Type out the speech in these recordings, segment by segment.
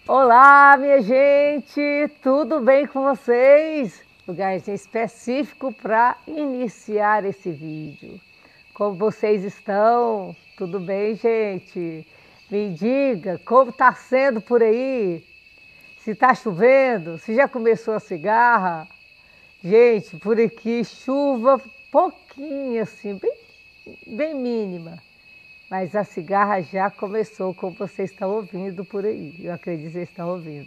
Olá, minha gente, tudo bem com vocês? Lugarzinho específico para iniciar esse vídeo. Como vocês estão? Tudo bem, gente? Me diga como está sendo por aí? Se está chovendo? Se já começou a cigarra? Gente, por aqui chuva pouquinho assim, bem mínima. Mas a cigarra já começou, como vocês estão ouvindo por aí. Eu acredito que vocês estão ouvindo.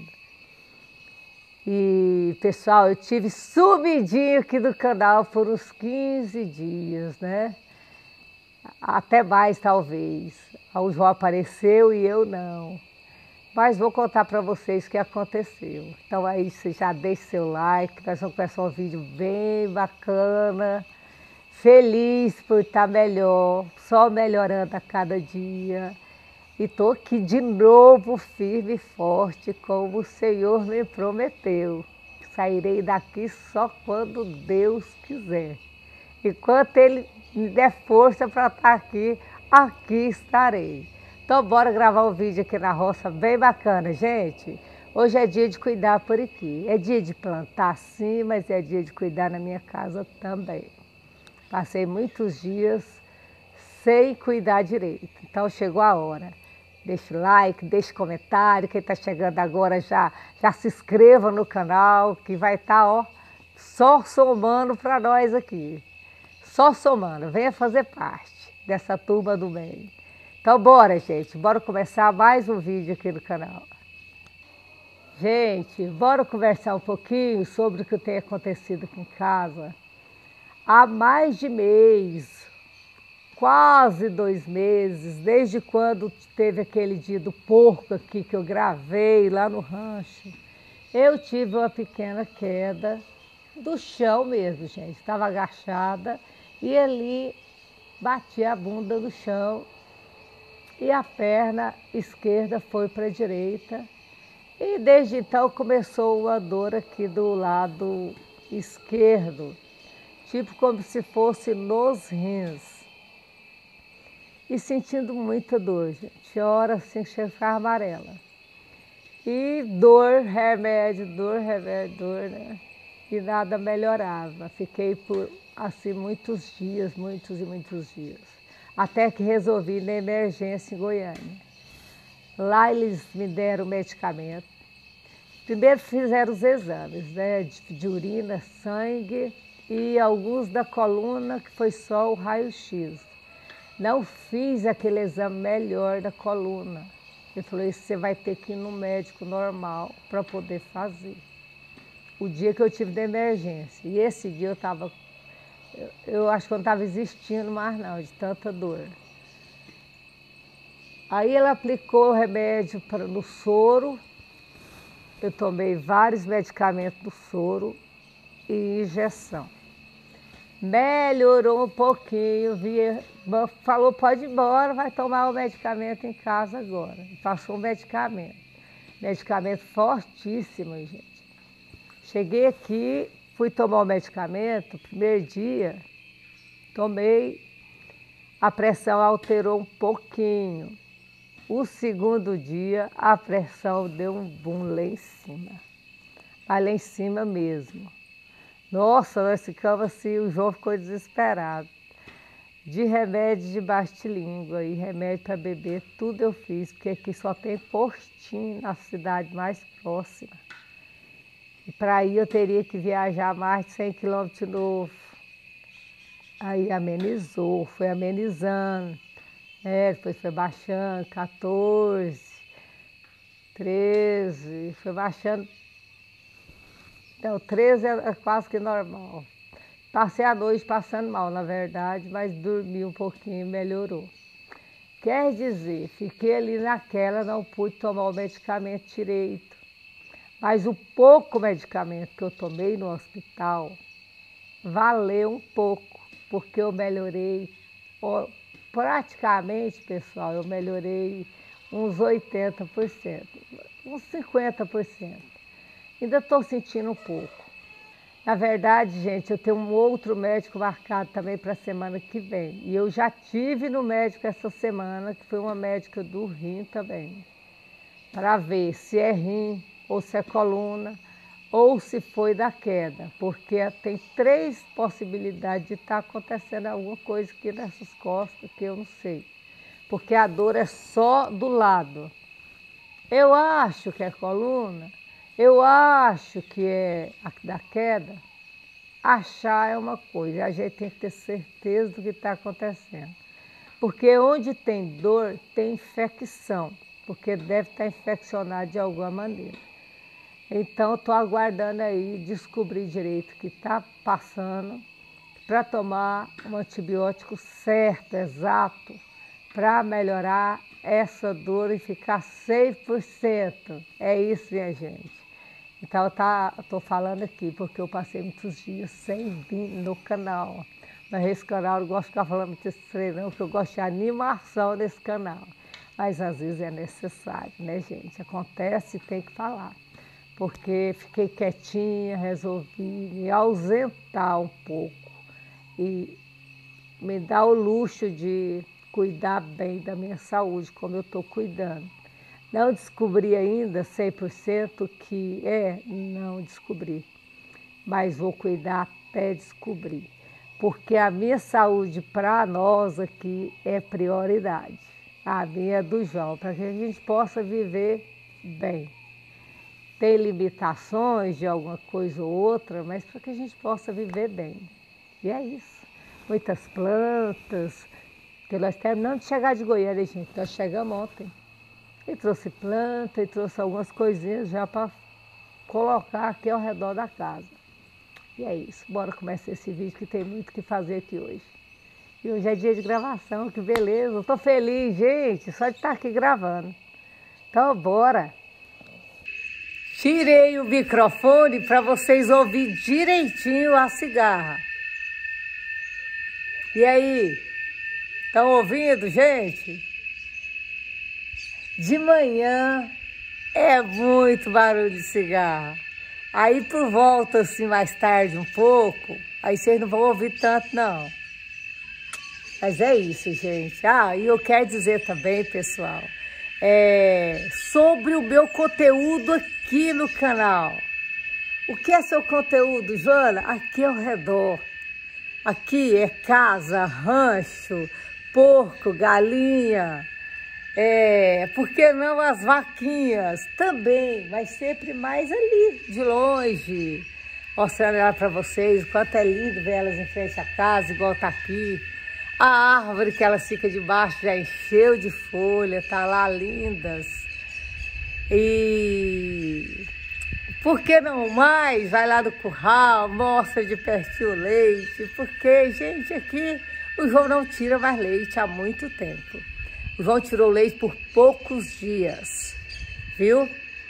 E, pessoal, eu tive sumidinho aqui do canal por uns 15 dias, né? Até mais, talvez. O João apareceu e eu não. Mas vou contar para vocês o que aconteceu. Então aí você já deixa seu like, nós vamos começar um vídeo bem bacana. Feliz por estar melhor, só melhorando a cada dia. E estou aqui de novo, firme e forte, como o Senhor me prometeu. Sairei daqui só quando Deus quiser. Enquanto Ele me der força para estar aqui, aqui estarei. Então bora gravar um vídeo aqui na roça bem bacana, gente. Hoje é dia de cuidar por aqui. É dia de plantar sim, mas é dia de cuidar na minha casa também. Passei muitos dias sem cuidar direito. Então chegou a hora. Deixa o like, deixa o comentário. Quem está chegando agora já se inscreva no canal, que vai estar só somando para nós aqui. Só somando. Venha fazer parte dessa turma do bem. Então bora, gente. Bora começar mais um vídeo aqui no canal. Gente, bora conversar um pouquinho sobre o que tem acontecido aqui em casa. Há mais de mês, quase 2 meses, desde quando teve aquele dia do porco aqui que eu gravei lá no rancho, eu tive uma pequena queda do chão mesmo, gente. Estava agachada e ali bati a bunda no chão e a perna esquerda foi para a direita. E desde então começou uma dor aqui do lado esquerdo, tipo como se fosse nos rins. E sentindo muita dor, gente. Hora assim que ficava amarela. E dor, remédio, dor, né? E nada melhorava. Fiquei por assim muitos dias, muitos dias. Até que resolvi ir na emergência em Goiânia. Lá eles me deram medicamento. Primeiro fizeram os exames, né? De urina, sangue e alguns da coluna, que foi só o raio-x. Não fiz aquele exame melhor da coluna. Ele falou, isso você vai ter que ir no médico normal para poder fazer. O dia que eu tive de emergência. E esse dia eu estava, eu acho que eu não estava existindo mais não, de tanta dor. Aí ela aplicou o remédio no soro. Eu tomei vários medicamentos do soro e injeção. Melhorou um pouquinho, falou, pode ir embora, vai tomar o medicamento em casa agora. Passou um medicamento fortíssimo, gente. Cheguei aqui, fui tomar o medicamento, primeiro dia, tomei, a pressão alterou um pouquinho. O segundo dia, a pressão deu um boom lá em cima, mas lá em cima mesmo. Nossa, nós ficamos assim, o João ficou desesperado. De remédio de basta-língua e remédio para beber, tudo eu fiz, porque aqui só tem postinho na cidade mais próxima. E para ir eu teria que viajar mais de 100 quilômetros de novo. Aí amenizou, foi amenizando, depois foi baixando, 14, 13, foi baixando. Então, 13 é quase que normal. Passei a noite passando mal, na verdade, mas dormi um pouquinho e melhorou. Quer dizer, fiquei ali naquela, não pude tomar o medicamento direito. Mas o pouco medicamento que eu tomei no hospital valeu um pouco, porque eu melhorei, praticamente, pessoal, eu melhorei uns 80%, uns 50%. Ainda estou sentindo um pouco. Na verdade, gente, eu tenho um outro médico marcado também para a semana que vem. E eu já tive no médico essa semana, que foi uma médica do rim também. para ver se é rim ou se é coluna ou se foi da queda, porque tem 3 possibilidades de estar acontecendo alguma coisa aqui nessas costas que eu não sei, porque a dor é só do lado. Eu acho que é coluna, eu acho que é da queda. Achar é uma coisa, a gente tem que ter certeza do que está acontecendo. Porque onde tem dor, tem infecção, porque deve estar infeccionado de alguma maneira. Então, estou aguardando aí descobrir direito o que está passando para tomar um antibiótico certo, exato, para melhorar essa dor e ficar 100%. É isso, minha gente. Então, estou falando aqui porque eu passei muitos dias sem vir no canal. Mas esse canal eu não gosto de ficar falando muito estranho, não, porque eu gosto de animação nesse canal. Mas às vezes é necessário, né, gente? Acontece e tem que falar. Porque fiquei quietinha, resolvi me ausentar um pouco e me dar o luxo de cuidar bem da minha saúde, como eu estou cuidando. Não descobri ainda 100% que não descobri, mas vou cuidar até descobrir, porque a minha saúde para nós aqui é prioridade, a minha é do João, para que a gente possa viver bem. Tem limitações de alguma coisa ou outra, mas para que a gente possa viver bem. E é isso. Muitas plantas, porque nós terminamos de chegar de Goiânia, gente, nós chegamos ontem. E trouxe planta, e trouxe algumas coisinhas já para colocar aqui ao redor da casa. E é isso, bora começar esse vídeo que tem muito o que fazer aqui hoje. E hoje é dia de gravação, que beleza, eu tô feliz, gente, só de estar aqui gravando. Então, bora! Tirei o microfone para vocês ouvirem direitinho a cigarra. E aí, estão ouvindo, gente? De manhã é muito barulho de cigarra. Aí por volta assim mais tarde um pouco, aí vocês não vão ouvir tanto não. Mas é isso, gente. E eu quero dizer também, pessoal, sobre o meu conteúdo aqui no canal. O que é seu conteúdo, Joana? Aqui ao redor. Aqui é casa, rancho, porco, galinha. Por que não as vaquinhas? Também, mas sempre mais ali, de longe. Mostrando ela para vocês, o quanto é lindo ver elas em frente à casa, igual tá aqui. A árvore que elas ficam debaixo já encheu de folha, tá lá lindas. E por que não mais? Vai lá do curral, mostra de pertinho o leite, porque, gente, aqui o João não tira mais leite há muito tempo. O João tirou leite por poucos dias, viu?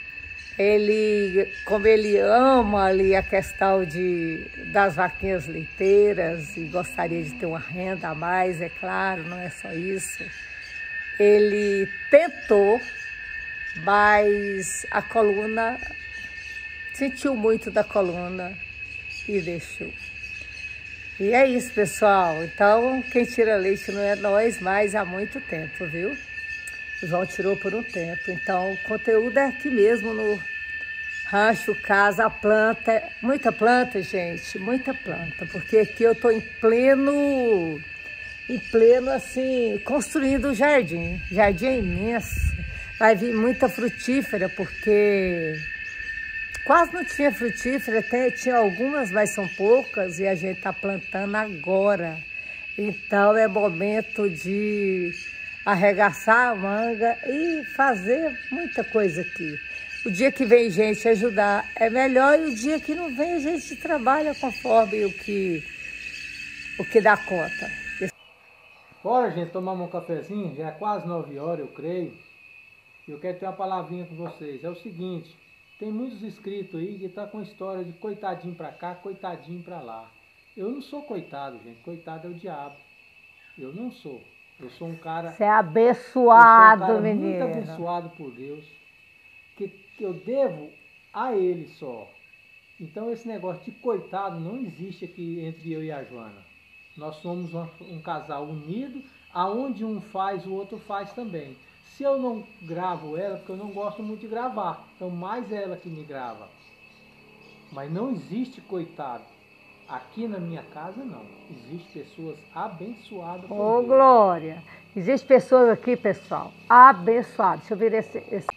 Como ele ama ali a questão das vaquinhas leiteiras e gostaria de ter uma renda a mais, é claro, não é só isso. Ele tentou, mas a coluna, sentiu muito da coluna e deixou. E é isso, pessoal. Então, quem tira leite não é nós mais há muito tempo, viu? O João tirou por um tempo. Então, o conteúdo é aqui mesmo no rancho, casa, planta. Muita planta, gente, muita planta. Porque aqui eu estou em pleno, assim, construindo o jardim. O jardim é imenso. Vai vir muita frutífera, porque quase não tinha frutífera, até tinha algumas, mas são poucas, e a gente está plantando agora. Então é momento de arregaçar a manga e fazer muita coisa aqui. O dia que vem gente ajudar é melhor, e o dia que não vem a gente trabalha conforme o que dá conta. Bora, gente, tomar um cafezinho, já é quase 9 horas, eu creio. E eu quero ter uma palavrinha com vocês. É o seguinte, tem muitos inscritos aí que tá com história de coitadinho pra cá, coitadinho pra lá. Eu não sou coitado, gente. Coitado é o diabo. Eu não sou. Eu sou um cara... Você é abençoado, eu sou um cara menino. muito abençoado por Deus. Que eu devo a Ele só. Então esse negócio de coitado não existe aqui entre eu e a Joana. Nós somos um casal unido, aonde um faz, o outro faz também. Se eu não gravo ela, porque eu não gosto muito de gravar, então mais ela que me grava. Mas não existe coitado. Aqui na minha casa não. Existem pessoas abençoadas por Ô, Deus. glória! Existem pessoas aqui, pessoal, abençoadas. Deixa eu ver esse.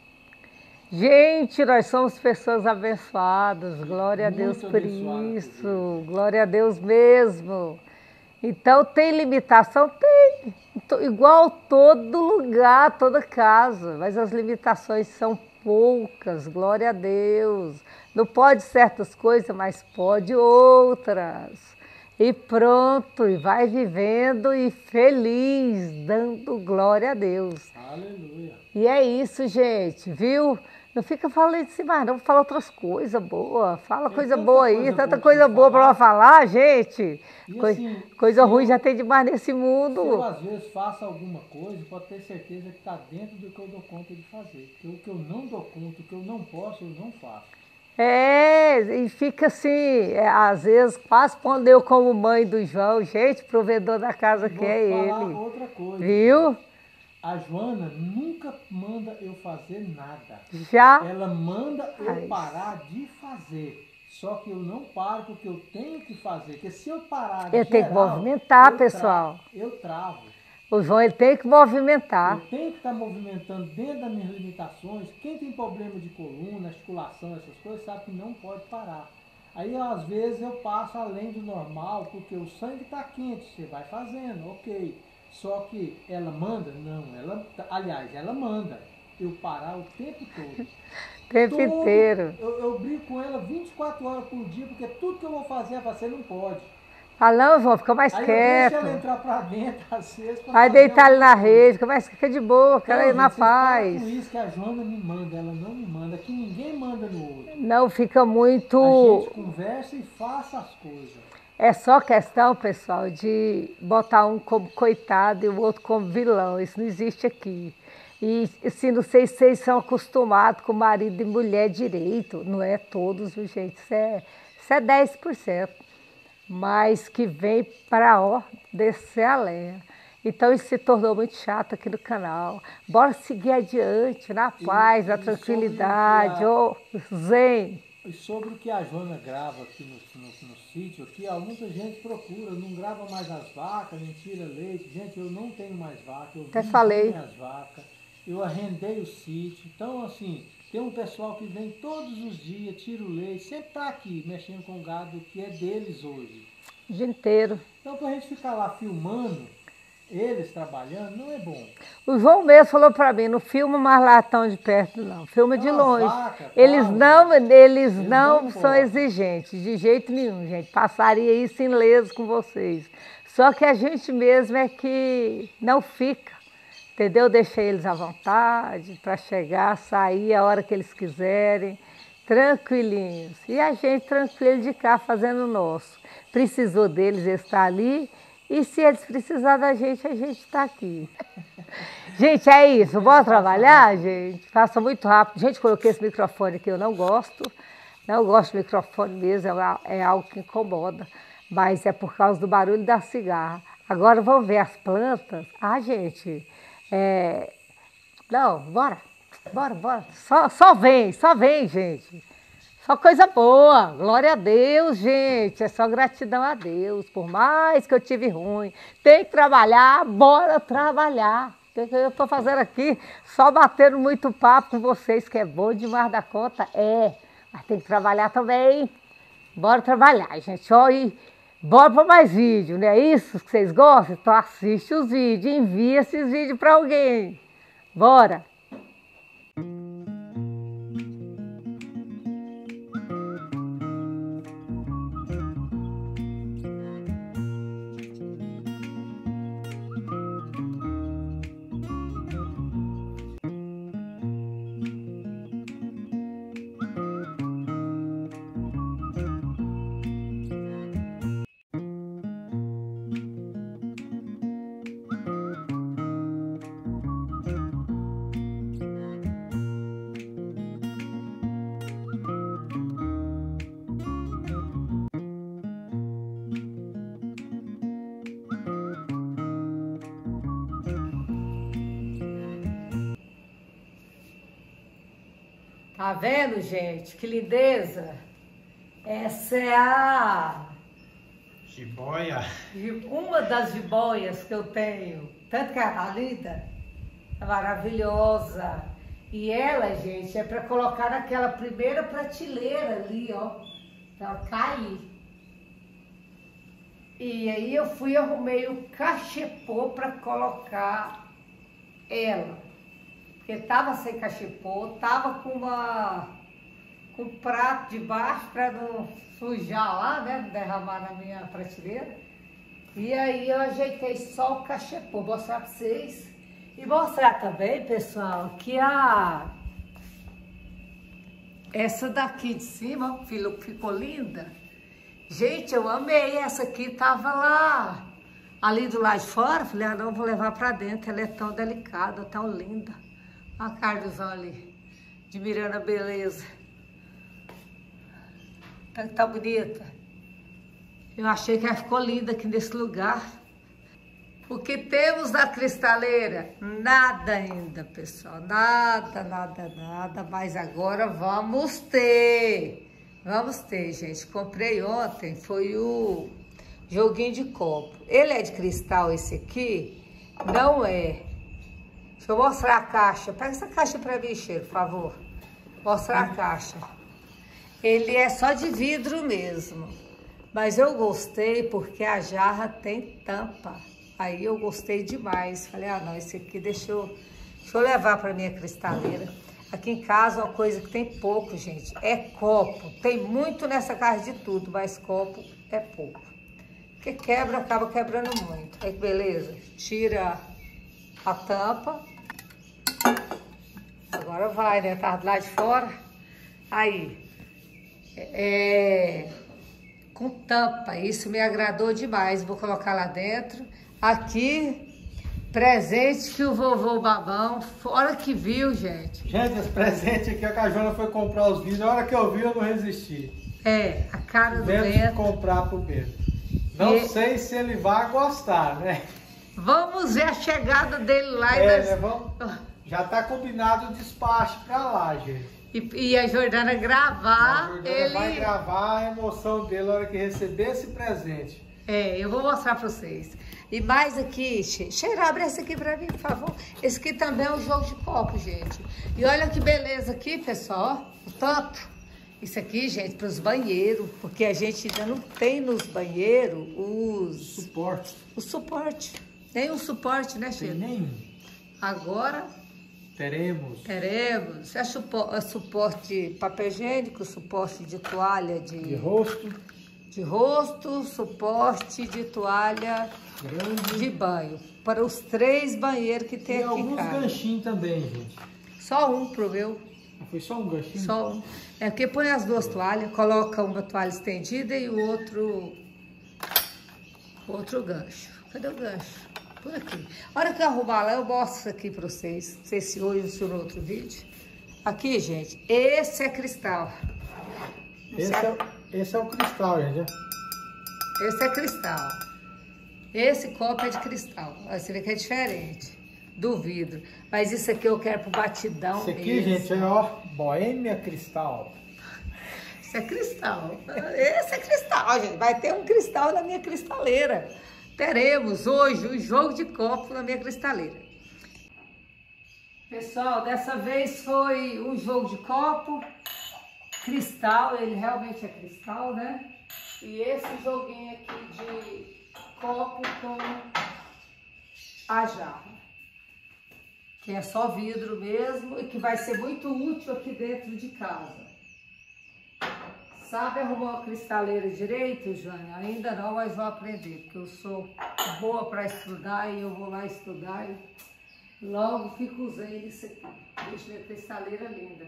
Gente, nós somos pessoas abençoadas. Glória a Deus Muito por abençoadas por isso. Glória a Deus mesmo. Então, tem limitação? Tem. Igual todo lugar, toda casa. Mas as limitações são poucas. Glória a Deus. Não pode certas coisas, mas pode outras. E pronto, e vai vivendo e feliz, dando glória a Deus. Aleluia. E é isso, gente, viu? Não fica falando assim, mas não, fala outras coisas boas. Fala Tem coisa tanta boa aí, coisa tanta boa pra coisa você boa para falar. falar, gente. E assim, Coisa se ruim eu- já tem demais nesse Se eu mundo. às vezes faço alguma coisa, pode ter certeza que está dentro do que eu dou conta de fazer. Porque o que eu não dou conta, o que eu não posso, eu não faço. É, e fica assim, às vezes quase pondo eu como mãe do João, gente, provedor da casa E que vou é falar ele. outra coisa. Viu? A Joana nunca manda eu fazer nada. Já. Ela manda eu Ai. parar de fazer. Só que eu não paro porque eu tenho que fazer. Porque se eu parar Eu tenho que geral, movimentar, pessoal. eu travo. O João ele tem que movimentar. Eu tenho que estar movimentando dentro das minhas limitações. Quem tem problema de coluna, articulação, essas coisas, sabe que não pode parar. Aí, às vezes, eu passo além do normal, porque o sangue está quente, você vai fazendo, ok. Só que ela manda? Não, aliás, ela manda eu parar o tempo todo. O tempo inteiro. Eu brigo com ela 24 horas por dia, porque tudo que eu vou fazer, você não pode. Fala, não, João, fica mais Aí quieto. eu deixo ela entrar pra dentro, às vezes, pra Vai fazer deitar ali na alguma coisa. rede, fica de boa, fica aí Então, na gente, vocês param com paz. isso que a Joana me manda, ela não me manda, que ninguém manda no outro. Não fica A muito. gente conversa e faça as coisas. É só questão, pessoal, de botar um como coitado e o outro como vilão. Isso não existe aqui. E se não sei se vocês são acostumados com marido e mulher direito, não é todos, viu, gente? Isso é 10%. Mas que vem para, ó, descer a lenha. Então isso se tornou muito chato aqui no canal. Bora seguir adiante, na paz, na tranquilidade, ô, zen. E sobre o que a Joana grava aqui no sítio, aqui, ó, muita gente procura, não grava mais as vacas, nem tira leite. Gente, eu não tenho mais vaca, eu Até vendi falei. minhas vacas, eu arrendei o sítio. Então, assim, tem um pessoal que vem todos os dias, tira o leite, sempre está aqui mexendo com o gado que é deles hoje. O dia inteiro. Então, para a gente ficar lá filmando eles trabalhando, não é bom. O João mesmo falou para mim, não filma mais lá tão de perto, não. Filma de As longe. vacas, Eles tal, não não são podem. exigentes, de jeito nenhum, gente. Passaria isso ileso com vocês. Só que a gente mesmo é que não fica, entendeu? Deixa eles à vontade para chegar, sair a hora que eles quiserem, tranquilinhos. E a gente tranquilo de cá fazendo o nosso. Precisou deles estar ali. E se eles precisarem da gente, a gente está aqui. Gente, é isso. Bora trabalhar, gente? Faça muito rápido. Gente, coloquei esse microfone aqui, eu não gosto. Não gosto de microfone mesmo, é algo que incomoda. Mas é por causa do barulho da cigarra. Agora vamos ver as plantas. Ah, gente, não, bora. Bora. Só vem, gente. Só coisa boa, glória a Deus, gente, é só gratidão a Deus, por mais que eu tive ruim, tem que trabalhar, bora trabalhar. O que eu estou fazendo aqui? Só batendo muito papo com vocês, que é bom demais da conta, mas tem que trabalhar também. Bora trabalhar, gente, ó, e bora para mais vídeo, não é isso que vocês gostam? Então assiste os vídeos, envia esses vídeos para alguém. Bora! Tá vendo, gente? Que lindeza. Essa é a... Jiboia. Uma das jiboias que eu tenho. Tanto que ela tá linda. É maravilhosa. E ela, gente, é para colocar naquela primeira prateleira ali, ó. Pra ela cair. E aí eu arrumei o cachepô para colocar ela. Porque tava sem cachepô, tava com um prato de baixo para não sujar lá, né? Não derramar na minha prateleira. E aí eu ajeitei só o cachepô, vou mostrar para vocês. E mostrar também, pessoal, que essa daqui de cima, ó, ficou linda. Gente, eu amei essa aqui, tava lá, ali do lado de fora. Falei, ah, não, vou levar para dentro, ela é tão delicada, tão linda. Olha a Carlosão ali, admirando a beleza. Tá bonita. Eu achei que ela ficou linda aqui nesse lugar. O que temos na cristaleira? Nada ainda, pessoal. Nada, nada, nada. Mas agora vamos ter. Vamos ter, gente. Comprei ontem, foi o joguinho de copo. Ele é de cristal esse aqui? Não é. Deixa eu mostrar a caixa. Pega essa caixa pra mim, Cheiro, por favor. Mostrar a caixa. Ele é só de vidro mesmo. Mas eu gostei porque a jarra tem tampa. Aí eu gostei demais. Falei, ah não, esse aqui deixa eu levar para minha cristaleira. Aqui em casa uma coisa que tem pouco, gente, é copo. Tem muito nessa casa de tudo, mas copo é pouco. Porque quebra, acaba quebrando muito. Olha que beleza. Tira a tampa. Agora vai, né? Tá lá de fora. Aí. Com tampa. Isso me agradou demais. Vou colocar lá dentro. Aqui, presente que o vovô Babão, fora que viu, gente. Gente, esse presente aqui, a Joana foi comprar os vidros, a hora que eu vi, eu não resisti. É, a cara do Bento. Bento. Comprar pro Bento. Não sei se ele vai gostar, né? Vamos ver a chegada dele lá. Né? Já tá combinado o despacho pra lá, gente. E a Jordana gravar. A Jordana vai gravar a emoção dele na hora que receber esse presente. Eu vou mostrar pra vocês. E mais aqui, Cheiro, abre esse aqui pra mim, por favor. Esse aqui também é um jogo de copo, gente. E olha que beleza aqui, pessoal, o tanto. Isso aqui, gente, para os banheiros, porque a gente ainda não tem nos banheiros o suporte. Nem um suporte, né, Cheiro? Tem nenhum. Agora teremos. É suporte papel higiênico, suporte de toalha de rosto, suporte de toalha grande de banho. Para os 3 banheiros que tem aqui em casa. E alguns ganchinhos também, gente. Só um pro meu. Foi só um ganchinho? Só um. É porque põe as 2 toalhas, coloca uma toalha estendida e o outro gancho. Cadê o gancho? Por aqui. A hora que eu arrumar lá, eu mostro isso aqui para vocês. Não sei se hoje ou se no outro vídeo. Aqui, gente, esse é cristal. Esse é o cristal, gente. Esse é cristal. Esse copo é de cristal. Você vê que é diferente do vidro. Mas isso aqui eu quero pro batidão. Isso aqui, gente, é ó, Boêmia Cristal. Isso é cristal. Esse é cristal, gente. Vai ter um cristal na minha cristaleira. Teremos hoje um jogo de copo na minha cristaleira. Pessoal, dessa vez foi um jogo de copo. Cristal, ele realmente é cristal, né? E esse joguinho aqui de copo com a jarra, que é só vidro mesmo e que vai ser muito útil aqui dentro de casa. Sabe arrumar uma cristaleira direito, Jânia? Ainda não, mas vou aprender, porque eu sou boa para estudar e eu vou lá estudar e logo fico usando isso aqui. Deixa minha cristaleira linda.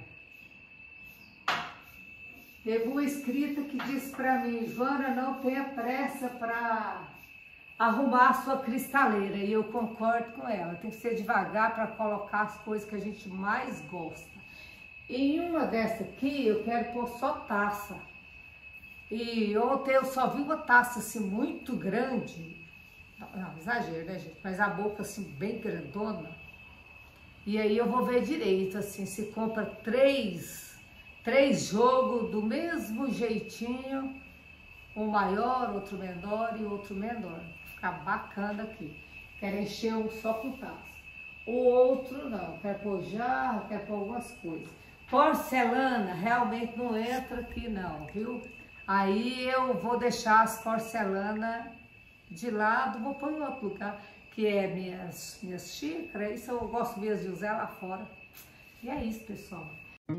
Teve uma escrita que disse para mim, Joana, não tenha pressa para arrumar a sua cristaleira. E eu concordo com ela. Tem que ser devagar para colocar as coisas que a gente mais gosta. Em uma dessa aqui, eu quero pôr só taça. E ontem eu só vi uma taça assim muito grande. Não, exagero, né, gente? Mas a boca assim bem grandona. E aí eu vou ver direito, assim, se compra 3 3 jogos do mesmo jeitinho, um maior, outro menor e outro menor. Ficar bacana aqui. Quero encher um só com taça. O outro não, quer pôr jarro, quer pôr algumas coisas. Porcelana realmente não entra aqui não, viu? Aí eu vou deixar as porcelanas de lado, vou pôr em outro lugar, que é minhas xícaras, isso eu gosto mesmo de usar lá fora. E é isso, pessoal.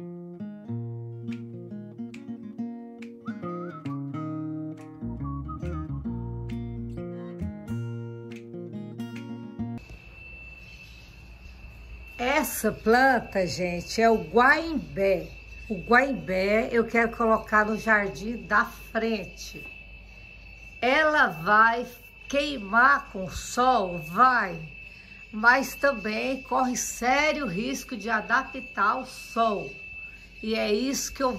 Essa planta, gente, é o guaimbé. O guaimbé eu quero colocar no jardim da frente. Ela vai queimar com o sol? Vai. Mas também corre sério risco de adaptar ao sol. E é isso que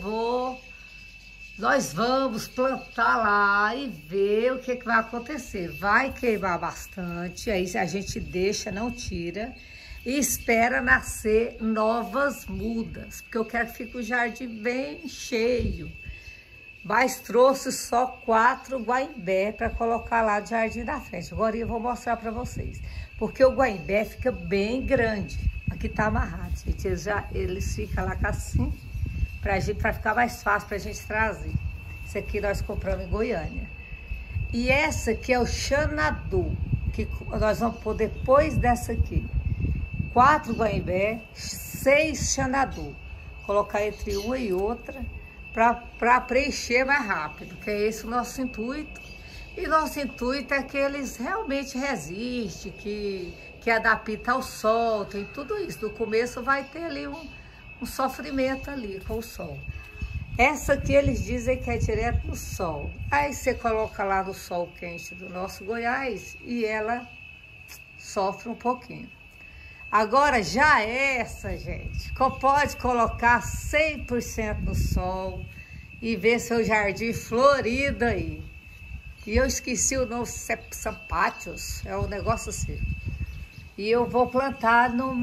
nós vamos plantar lá e ver o que vai acontecer. Vai queimar bastante, aí a gente deixa, não tira. E espera nascer novas mudas, porque eu quero que fique o jardim bem cheio. Mas trouxe só 4 guaimbé para colocar lá no jardim da frente. Agora eu vou mostrar para vocês. Porque o guaimbé fica bem grande. Aqui tá amarrado, gente. Eles ficam lá assim, para ficar mais fácil para a gente trazer. Esse aqui nós compramos em Goiânia. E essa aqui é o xanadu, que nós vamos pôr depois dessa aqui. 4 guaimbé, 6 xanadu. Colocar entre uma e outra para preencher mais rápido, que é esse o nosso intuito. E nosso intuito é que eles realmente resistem, que adapta ao sol, tem tudo isso. No começo vai ter ali um sofrimento ali com o sol. Essa aqui eles dizem que é direto no sol. Aí você coloca lá no sol quente do nosso Goiás e ela sofre um pouquinho. Agora já essa, gente, pode colocar 100% no sol e ver seu jardim florido aí. E eu esqueci o nome, sampátios, é um negócio assim. E eu vou plantar num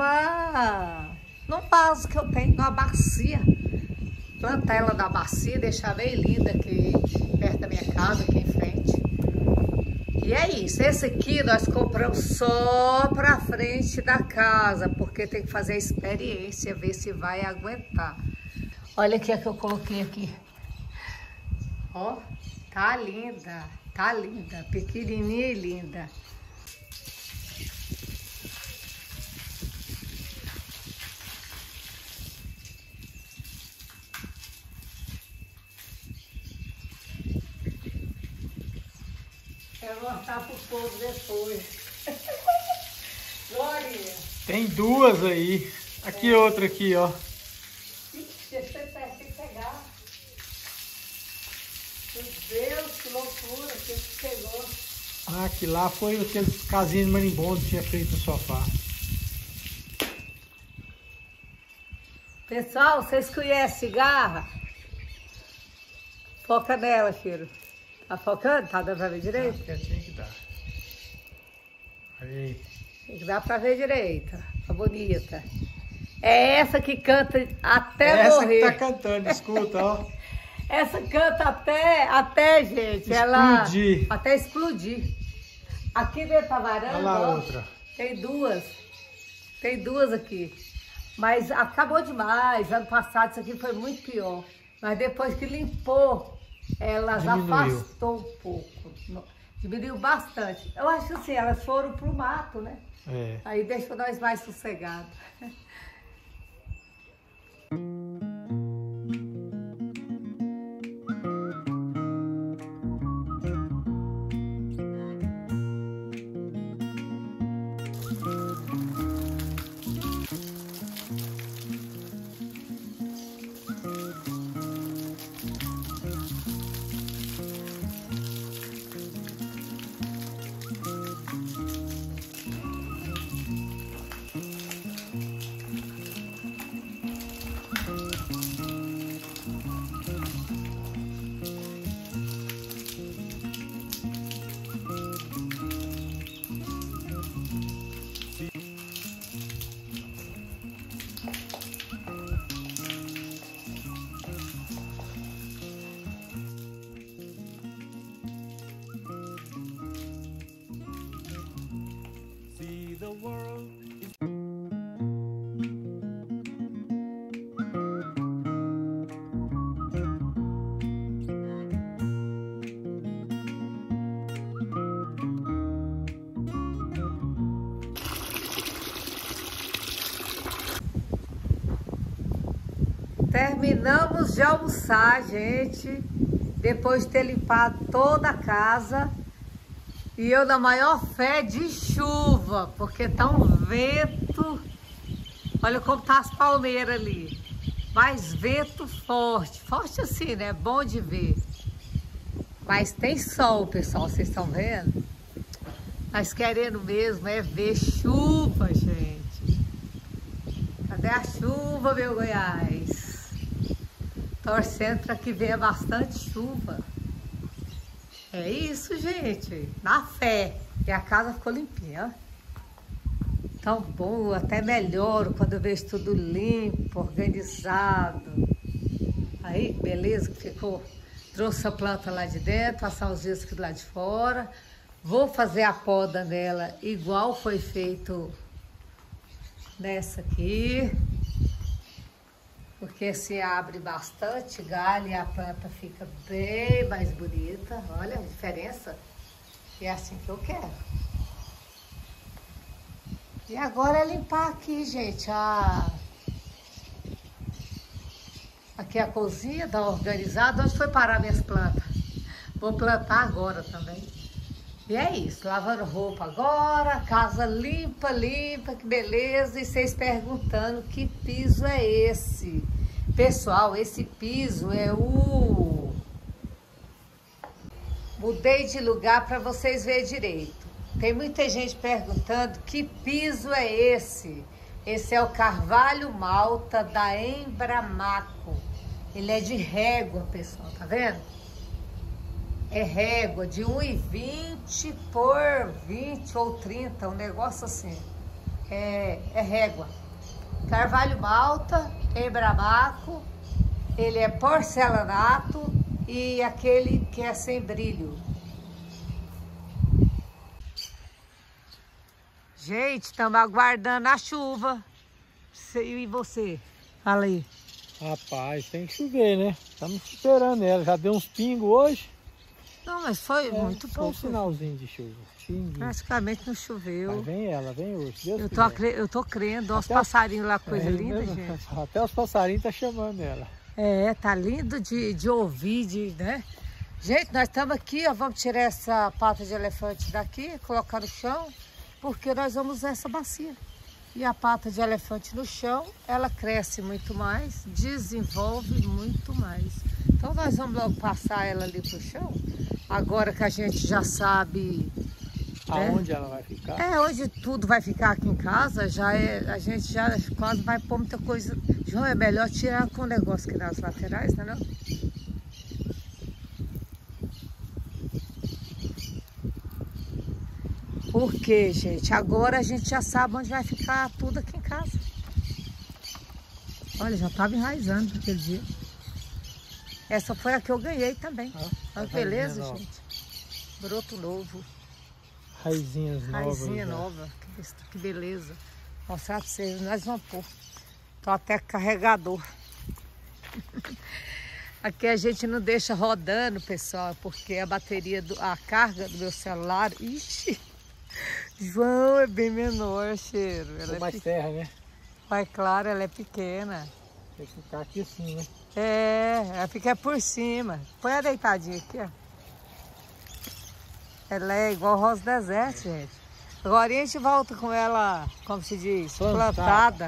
vaso que eu tenho, numa bacia. Plantar ela na bacia, deixar bem linda aqui perto da minha casa, aqui em frente. E é isso, esse aqui nós compramos só pra frente da casa, porque tem que fazer a experiência, ver se vai aguentar. Olha o que é que eu coloquei aqui. Ó, tá linda, pequenininha e linda. Quero mostrar pro povo depois. Glória! Tem 2 aí. Aqui outra aqui, ó. Ixi, você tem que pegar. Meu Deus, que loucura, que pegou. Ah, que lá foi aqueles casinhos de marimbondo que tinha feito o sofá. Pessoal, vocês conhecem cigarra? Foca nela, filho. Tá focando? Tá dando pra ver direito? Ah, tem que dar. Aí. Tem que dar pra ver direito. Tá bonita. É essa que canta até morrer. Essa que tá cantando, escuta, ó. Essa canta até, gente, explodir. Até explodir. Aqui dentro da varanda, olha lá ó, outra. Tem duas aqui. Mas acabou demais. Ano passado isso aqui foi muito pior. Mas depois que limpou, elas afastou um pouco. Diminuiu bastante. Eu acho que assim, elas foram pro mato, né? É. Aí deixa nós mais sossegados. Terminamos de almoçar, gente, depois de ter limpado toda a casa. E eu na maior fé de chuva, porque tá um vento. Olha como tá as palmeiras ali. Mas vento forte, forte assim, né? Bom de ver. Mas tem sol, pessoal, vocês estão vendo? Nós querendo mesmo é ver chuva, gente. Cadê a chuva, meu Goiás? Torcendo para que venha bastante chuva. É isso, gente. Na fé. E a casa ficou limpinha, ó. Tão bom, até melhoro quando eu vejo tudo limpo, organizado. Aí, beleza que ficou. Trouxe a planta lá de dentro, passar os dias aqui do lado de fora. Vou fazer a poda nela igual foi feito nessa aqui. Porque se abre bastante galho e a planta fica bem mais bonita. Olha a diferença. É assim que eu quero. E agora é limpar aqui, gente, aqui a cozinha, tá organizada. Onde foi parar minhas plantas? Vou plantar agora também. E é isso, lavando roupa agora, casa limpa, limpa, que beleza. E vocês perguntando que piso é esse? Pessoal, esse piso é o... Mudei de lugar para vocês verem direito. Tem muita gente perguntando que piso é esse. Esse é o Carvalho Malta da Embramaco. Ele é de régua, pessoal, tá vendo? É régua de 1,20 por 20 ou 30, um negócio assim. É régua. Carvalho Malta, Embramaco. Ele é porcelanato e aquele que é sem brilho. Gente, estamos aguardando a chuva. E você? Fala aí. Rapaz, tem que chover, né? Estamos esperando ela. Já deu uns pingos hoje. Não, mas foi muito só pouco. Um sinalzinho de chuva. Pinguinho. Praticamente não choveu. Mas vem ela, vem hoje. Deus eu tô crendo. Olha os passarinhos lá, coisa linda, gente. Até os passarinhos tá chamando ela. É, tá lindo de ouvir, né? Gente, nós estamos aqui, ó. Vamos tirar essa pata de elefante daqui, colocar no chão. Porque nós vamos usar essa bacia. E a pata de elefante no chão, ela cresce muito mais, desenvolve muito mais. Então nós vamos logo passar ela ali pro chão. Agora que a gente já sabe... Aonde ela vai ficar? Onde tudo vai ficar aqui em casa, a gente já quase vai pôr muita coisa. João, é melhor tirar com o negócio aqui nas laterais, né, não? Porque, gente, agora a gente já sabe onde vai ficar tudo aqui em casa. Olha, já estava enraizando naquele dia. Essa foi a que eu ganhei também. Olha que beleza, gente. Broto novo. Raizinhas novas. Raizinha nova. Que beleza. Mostrar para vocês, nós vamos pôr. Tô até carregador. Aqui a gente não deixa rodando, pessoal, porque a bateria, a carga do meu celular... Ixi! João, é bem menor, cheiro. Ela é mais terra, né? Mas claro, ela é pequena. Tem que ficar aqui assim, né? Ela fica por cima. Põe a deitadinha aqui, ó. Ela é igual rosa deserto, gente. Agora a gente volta com ela, como se diz, plantada.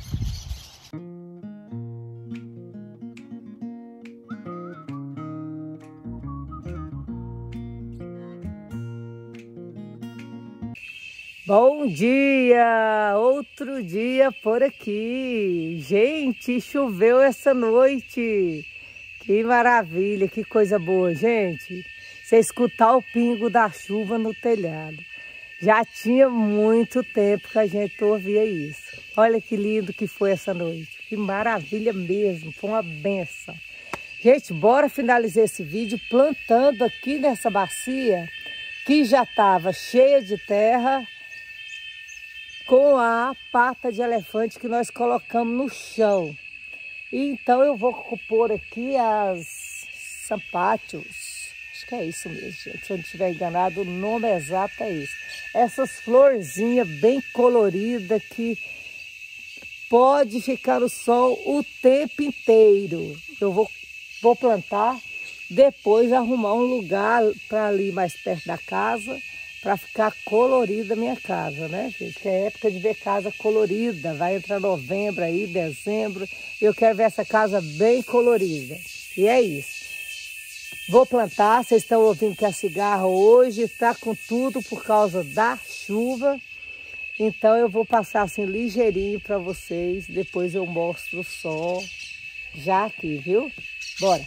Bom dia! Outro dia por aqui. Gente, choveu essa noite. Que maravilha, que coisa boa, gente. Você escutar o pingo da chuva no telhado. Já tinha muito tempo que a gente ouvia isso. Olha que lindo que foi essa noite. Que maravilha mesmo, foi uma benção. Gente, bora finalizar esse vídeo plantando aqui nessa bacia que já estava cheia de terra, com a pata de elefante que nós colocamos no chão. E então eu vou pôr aqui as sampátios. Acho que é isso mesmo, gente. Se eu não estiver enganado, o nome exato é esse. Essas florzinhas bem coloridas que pode ficar no sol o tempo inteiro. Eu vou plantar, depois arrumar um lugar para ali mais perto da casa, para ficar colorida a minha casa, né, gente? Que é época de ver casa colorida, vai entrar novembro aí, dezembro, eu quero ver essa casa bem colorida. E é isso. Vou plantar, vocês estão ouvindo que a cigarra hoje está com tudo por causa da chuva. Então eu vou passar assim ligeirinho para vocês, depois eu mostro o sol já aqui, viu? Bora!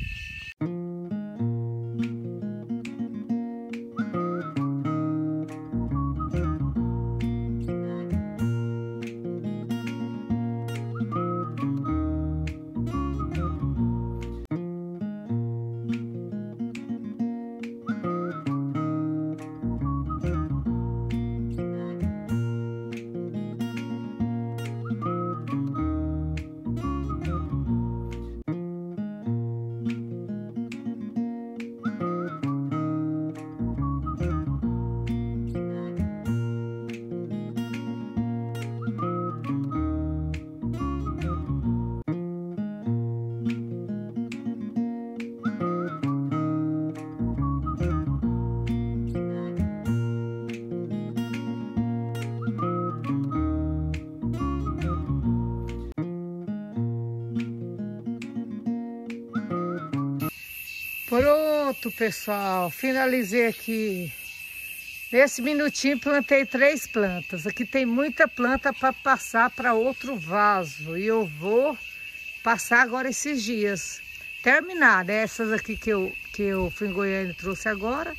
Pronto, pessoal, finalizei aqui. Nesse minutinho plantei 3 plantas. Aqui tem muita planta para passar para outro vaso. E eu vou passar agora esses dias. Terminar, né? Essas aqui que eu fui em Goiânia e trouxe agora.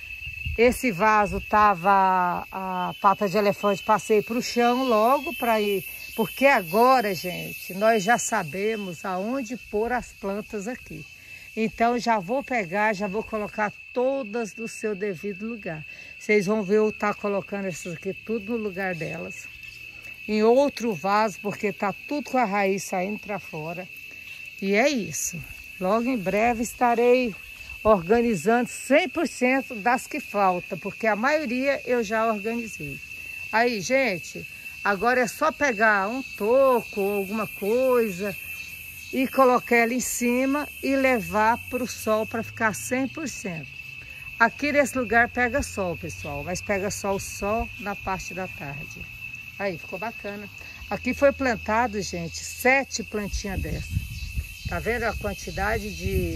Esse vaso tava a pata de elefante, passei para o chão logo para ir. Porque agora, gente, nós já sabemos aonde pôr as plantas aqui. Então, já vou pegar, já vou colocar todas no seu devido lugar. Vocês vão ver eu estar colocando essas aqui tudo no lugar delas. Em outro vaso, porque tá tudo com a raiz saindo para fora. E é isso. Logo em breve estarei organizando 100% das que faltam, porque a maioria eu já organizei. Aí, gente, agora é só pegar um toco ou alguma coisa e colocar ela em cima e levar para o sol para ficar 100%. Aqui nesse lugar pega sol, pessoal, mas pega sol só na parte da tarde. Aí, ficou bacana. Aqui foi plantado, gente, 7 plantinhas dessas. Tá vendo a quantidade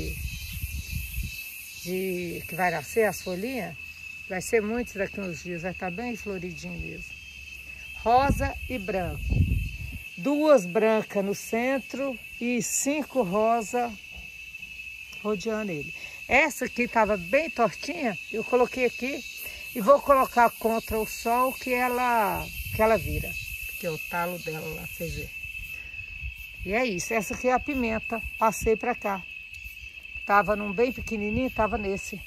que vai nascer as folhinhas? Vai ser muitos daqui uns dias, vai estar bem floridinho mesmo. Rosa e branco. 2 brancas no centro e 5 rosa rodeando ele. Essa aqui estava bem tortinha, eu coloquei aqui e vou colocar contra o sol que ela vira. Que é o talo dela lá, vocês verem. E é isso, essa aqui é a pimenta, passei para cá. Tava num bem pequenininho, tava nesse.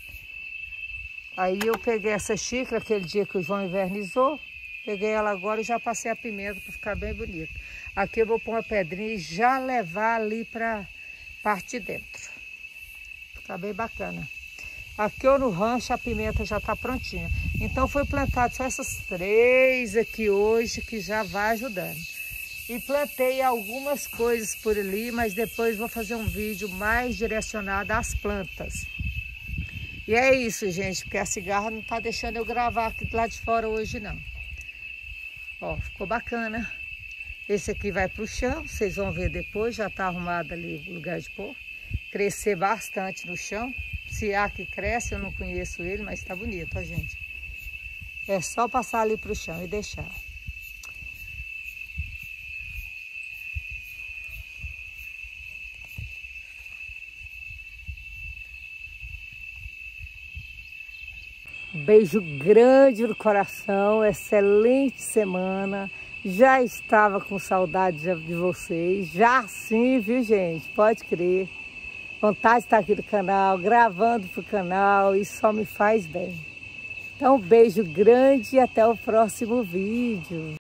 Aí eu peguei essa xícara, aquele dia que o João invernizou, peguei ela agora e já passei a pimenta para ficar bem bonita. Aqui eu vou pôr uma pedrinha e já levar ali para parte de dentro. Fica bem bacana. Aqui ou no rancho a pimenta já está prontinha. Então foi plantado só essas 3 aqui hoje que já vai ajudando. E plantei algumas coisas por ali, mas depois vou fazer um vídeo mais direcionado às plantas. E é isso, gente, porque a cigarra não está deixando eu gravar aqui do lado de fora hoje, não. Ó, ficou bacana. Esse aqui vai para o chão, vocês vão ver depois, já está arrumado ali o lugar de pôr. Crescer bastante no chão. Se há que cresce, eu não conheço ele, mas está bonito, ó, gente. É só passar ali para o chão e deixar. Um beijo grande no coração, excelente semana. Já estava com saudade de vocês, já sim, viu, gente? Pode crer. Vontade de estar aqui no canal, gravando pro canal, isso só me faz bem. Então, um beijo grande e até o próximo vídeo.